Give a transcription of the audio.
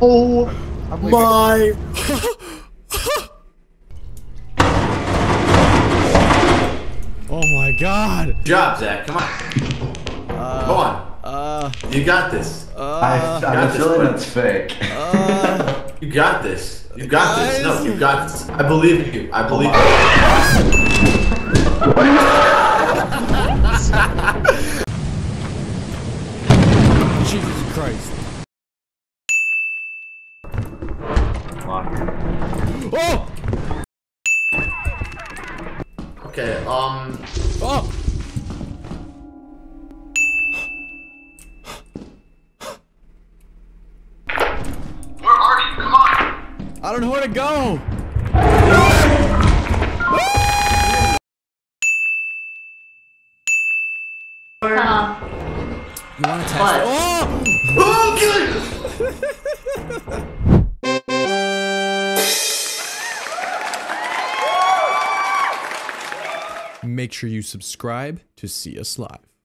Oh my. Oh my god. Good job, Zach. Come on. Come on. You got this. I have a feeling it's fake. You got this. You got this. No, you got this. I believe in you. I believe in you. Jesus Christ. Oh! Okay, Oh! Where are you? Come on! I don't know where to go! You wanna test it? Oh! Make sure you subscribe to see us live.